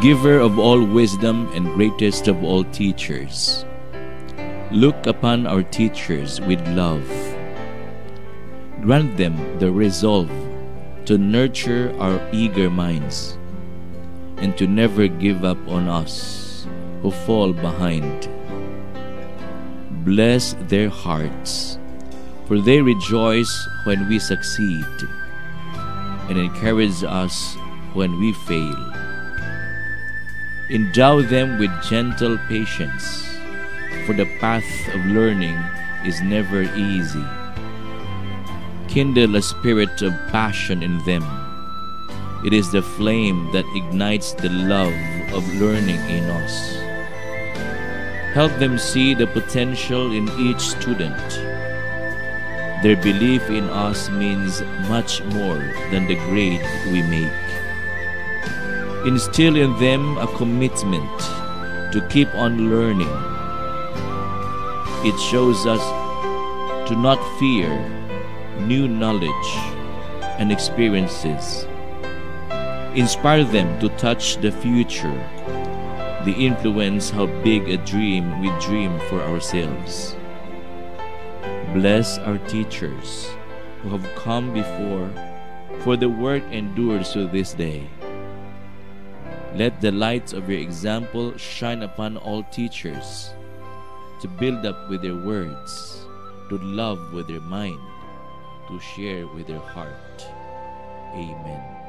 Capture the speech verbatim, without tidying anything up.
giver of all wisdom and greatest of all teachers, look upon our teachers with love. Grant them the resolve to nurture our eager minds and to never give up on us who fall behind. Bless their hearts, for they rejoice when we succeed and encourage us when we fail. Endow them with gentle patience, for the path of learning is never easy. Kindle a spirit of passion in them. It is the flame that ignites the love of learning in us. Help them see the potential in each student. Their belief in us means much more than the grade we make. Instill in them a commitment to keep on learning. It shows us to not fear new knowledge and experiences. Inspire them to touch the future, the influence how big a dream we dream for ourselves. Bless our teachers who have come before, for the work endures to this day. Let the light of your example shine upon all teachers, to build up with their words, to love with their mind, to share with their heart. Amen.